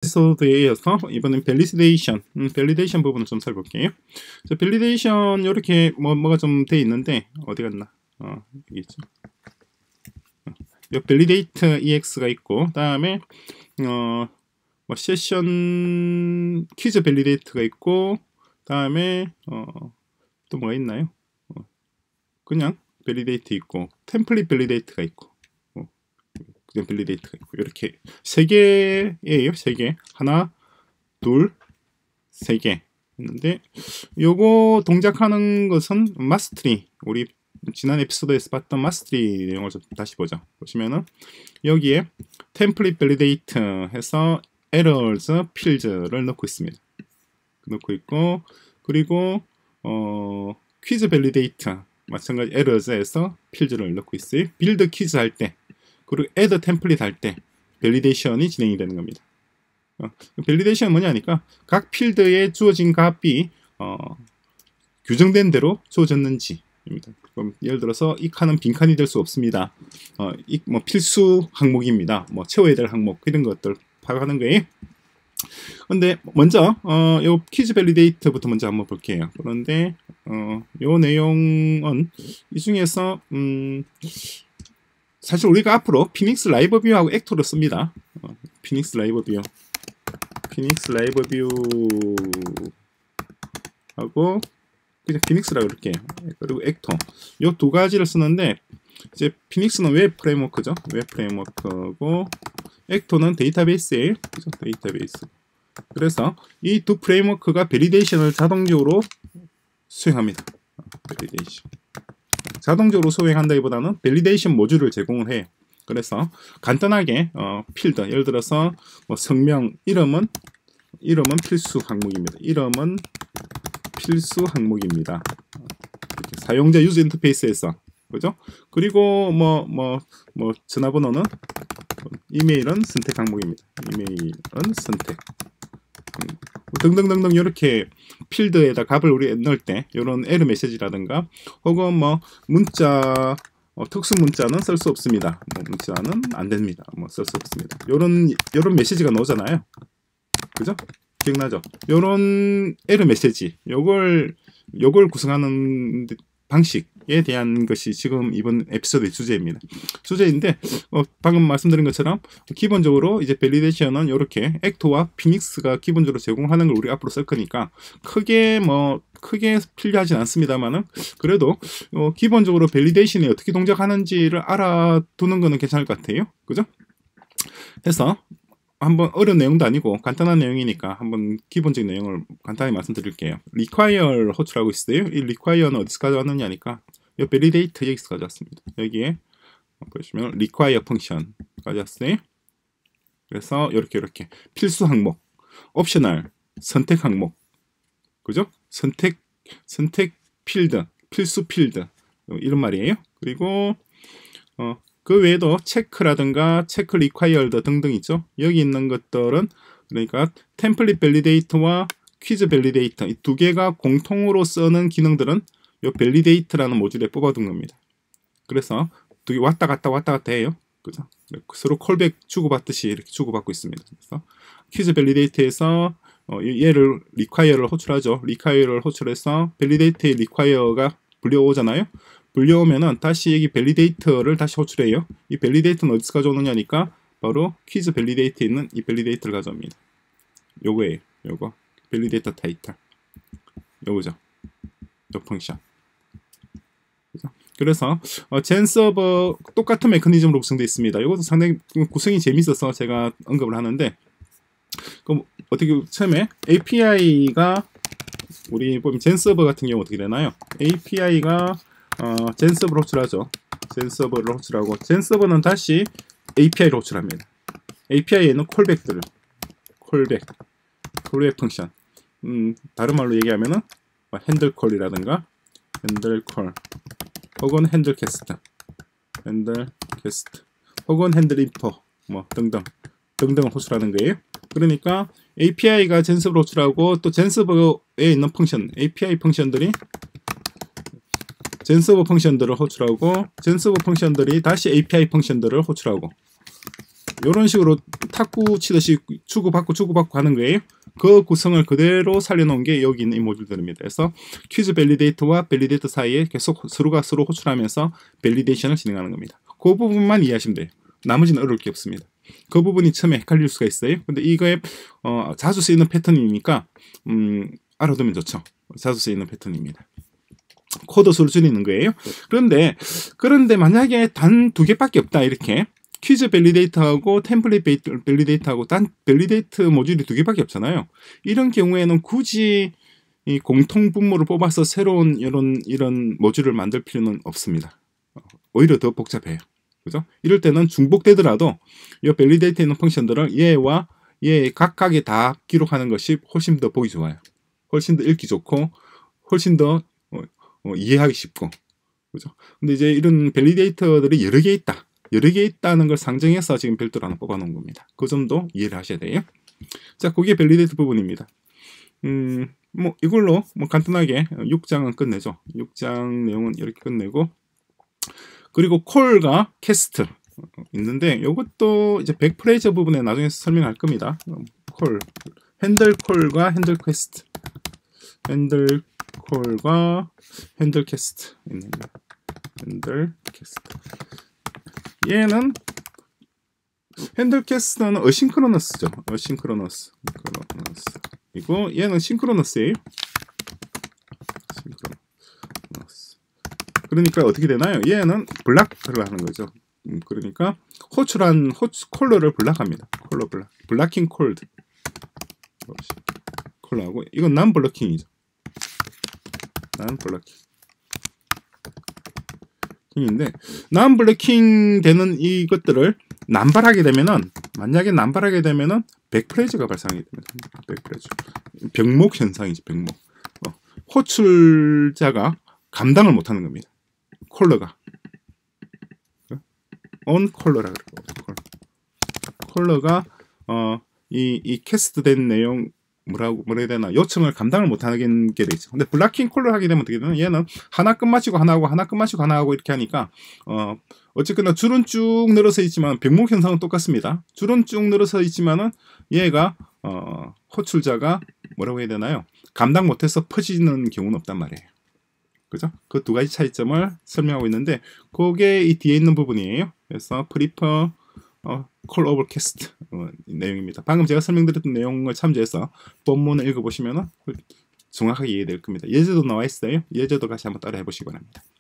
에피소드에 이어서 이번엔 밸리데이션 부분을 좀 살펴볼게요. 밸리데이션 이렇게 뭐가 좀 돼 있는데 어디 갔나? 여기 있죠. 요 밸리데이트 EX가 있고, 다음에 뭐 세션 퀴즈 밸리데이트가 있고, 다음에 또 뭐가 있나요? 그냥 밸리데이트 있고, 템플릿 밸리데이트가 있고, 그냥 밸리데이트가 있고, 이렇게 세 개예요. 세 개. 하나, 둘, 세 개 있는데, 요거 동작하는 것은 마스터리, 우리 지난 에피소드에서 봤던 마스터리 내용을 좀 다시 보죠. 보시면은 여기에 템플릿 밸리데이트 해서 errors, fields를 넣고 있습니다. 넣고 있고, 그리고 퀴즈 밸리데이트 마찬가지 errors에서 fields를 넣고 있어요. 빌드 퀴즈 할 때, 그리고 add 템플릿 할 때 밸리데이션이 진행이 되는 겁니다. 밸리데이션은 뭐냐니까 각 필드에 주어진 값이 규정된 대로 주어졌는지 입니다. 그럼 예를 들어서 이 칸은 빈칸이 될 수 없습니다. 뭐 필수 항목입니다. 뭐 채워야 될 항목 이런 것들 파악하는 거예요. 근데 먼저 요 퀴즈 밸리데이트부터 먼저 한번 볼게요. 그런데 요 내용은 이 중에서 사실 우리가 앞으로 피닉스 라이브 뷰하고 액토를 씁니다. 피닉스 라이브 뷰하고 그냥 피닉스라고 이렇게, 그리고 액토, 요 두 가지를 쓰는데, 이제 피닉스는 웹 프레임워크죠. 웹 프레임워크고, 액토는 데이터베이스예요. 그죠? 데이터베이스. 그래서 이 두 프레임워크가 밸리데이션을 자동적으로 수행합니다. 밸리데이션. 자동적으로 수행한다기보다는 밸리데이션 모듈을 제공을 해요. 그래서 간단하게 필드, 예를 들어서 뭐 성명, 이름은 필수 항목입니다. 이름은 필수 항목입니다. 사용자 유저 인터페이스에서, 그죠? 그리고 뭐 전화번호는, 이메일은 선택 항목입니다. 이메일은 선택. 등등등등 이렇게 필드에다 값을 우리 넣을 때 이런 에러 메시지라든가, 혹은 뭐 문자, 특수 문자는 쓸 수 없습니다. 뭐 문자는 안 됩니다. 뭐 쓸 수 없습니다. 요런 메시지가 나오잖아요. 그죠? 기억나죠? 요런 에러 메시지, 요걸 구성하는 방식에 대한 것이 지금 이번 에피소드의 주제인데, 방금 말씀드린 것처럼 기본적으로 이제 밸리데이션은 이렇게 액토와 피닉스가 기본적으로 제공하는 걸 우리 앞으로 쓸 거니까 크게 필요하진 않습니다만은, 그래도 기본적으로 밸리데이션이 어떻게 동작하는지를 알아두는 거는 괜찮을 것 같아요. 그죠? 해서 한번 어려운 내용도 아니고 간단한 내용이니까 한번 기본적인 내용을 간단히 말씀드릴게요. require 호출하고 있어요. 이 require는 어디서 가져왔느냐니까 이 validate 여기서 가져왔습니다. 여기에 보시면 require 펑션 가져왔어요. 그래서 이렇게 필수 항목, 옵셔널, 선택 항목, 그죠? 선택 필드, 필수 필드, 이런 말이에요. 그리고 그 외에도 체크라든가 체크 리콰이어드 등등 있죠. 여기 있는 것들은 그러니까 템플릿 밸리데이터와 퀴즈 밸리데이터, 이 두 개가 공통으로 쓰는 기능들은 이 밸리데이트라는 모듈에 뽑아둔 겁니다. 그래서 두 개 왔다 갔다 해요. 그죠? 서로 콜백 주고받듯이 이렇게 주고받고 있습니다. 그래서 퀴즈 밸리데이터에서 얘를 리콰이어를 호출하죠. 리콰이어를 호출해서 밸리데이터의 리콰이어가 불려오잖아요. 불려오면은 다시 여기 밸리데이터를 다시 호출해요. 이 밸리데이터는 어디서 가져오느냐니까 바로 퀴즈 밸리데이터에 있는 이 밸리데이터를 가져옵니다. 요거예요. 요거 밸리데이터 타이틀, 요거죠. 요 펑션. 그래서 젠 서버 똑같은 메커니즘으로 구성되어 있습니다. 이것도 상당히 구성이 재밌어서 제가 언급을 하는데, 그럼 어떻게 처음에 API가 우리 보면 젠 서버 같은 경우 어떻게 되나요? API가 젠 서버를 호출하죠. 젠 서버를 호출하고, 젠 서버는 다시 API를 호출합니다. API에는 콜백들을, 콜백 펑션, 다른 말로 얘기하면은 핸들콜이라든가 핸들콜, 혹은 핸들캐스트, 혹은 핸들인포, 뭐 등등을 호출하는 거예요. 그러니까 API가 젠 서버를 호출하고, 또 젠 서버에 있는 펑션, API 펑션들이 젠 서버 펑션들을 호출하고, 젠 서버 펑션들이 다시 API 펑션들을 호출하고, 이런 식으로 탁구 치듯이 주고받고 하는 거예요. 그 구성을 그대로 살려놓은 게 여기 있는 이 모듈들입니다. 그래서 퀴즈 밸리데이터와 밸리데이터 사이에 계속 서로가 서로 호출하면서 밸리데이션을 진행하는 겁니다. 그 부분만 이해하시면 돼요. 나머지는 어려울 게 없습니다. 그 부분이 처음에 헷갈릴 수가 있어요. 근데 이거에 자주 쓰이는 패턴이니까 알아두면 좋죠. 자주 쓰이는 패턴입니다. 코드 수를 줄이는 거예요. 그런데 만약에 단 두 개밖에 없다 이렇게 퀴즈 밸리데이터하고 템플릿 밸리데이터하고 단 밸리데이터 모듈이 두 개밖에 없잖아요. 이런 경우에는 굳이 이 공통 분모를 뽑아서 새로운 이런 모듈을 만들 필요는 없습니다. 오히려 더 복잡해요. 그죠? 이럴 때는 중복되더라도 이 밸리데이터에 있는 펑션들을 얘와 얘 각각에 다 기록하는 것이 훨씬 더 보기 좋아요. 훨씬 더 읽기 좋고 훨씬 더 이해하기 쉽고. 그죠? 근데 이제 이런 밸리데이터들이 여러 개 있다. 여러 개 있다는 걸 상정해서 지금 별도로 하나 뽑아 놓은 겁니다. 그 점도 이해를 하셔야 돼요. 자, 그게 밸리데이터 부분입니다. 뭐 이걸로 뭐 간단하게 6장은 끝내죠. 6장 내용은 이렇게 끝내고, 그리고 콜과 캐스트 있는데 이것도 이제 백프레이저 부분에 나중에 설명할 겁니다. 콜, 핸들 콜과 핸들 퀘스트, 핸들 콜과 핸들 캐스트 있는데, 핸들 캐스트 얘는 핸들 캐스트는 어싱크로너스죠. 어싱크로너스 이거 얘는 싱크로너스예요. 싱크로너스. 그러니까 어떻게 되나요? 얘는 블락을 하는 거죠. 그러니까 호출한 콜러를 블락합니다. 콜러 블락킹 콜드 콜러하고, 이건 난 블러킹이죠. 난 블러킹인데, 난 블러킹 되는 이것들을 남발하게 되면은, 만약에 남발하게 되면은 백프레이즈가 발생하게 됩니다. 백프레이즈, 병목 현상이지. 병목. 호출자가 감당을 못하는 겁니다. 콜러가 on 콜러라 그래요. 콜러가 이 캐스트된 내용 뭐라 해야 되나, 요청을 감당을 못하는 게 되죠. 근데 블락킹 콜러 하게 되면 어떻게 되나, 얘는 하나 끝마치고 하나 하고 하나 끝마치고 하나 하고 이렇게 하니까 어쨌거나 줄은 쭉 늘어서 있지만 병목 현상은 똑같습니다. 줄은 쭉 늘어서 있지만은 얘가 호출자가 뭐라고 해야 되나요, 감당 못해서 퍼지는 경우는 없단 말이에요. 그죠? 그 두 가지 차이점을 설명하고 있는데, 그게 이 뒤에 있는 부분이에요. 그래서 prefer call over cast 내용입니다. 방금 제가 설명드렸던 내용을 참조해서 본문을 읽어보시면 정확하게 이해될 겁니다. 예제도 나와 있어요. 예제도 같이 한번 따라 해보시기 바랍니다.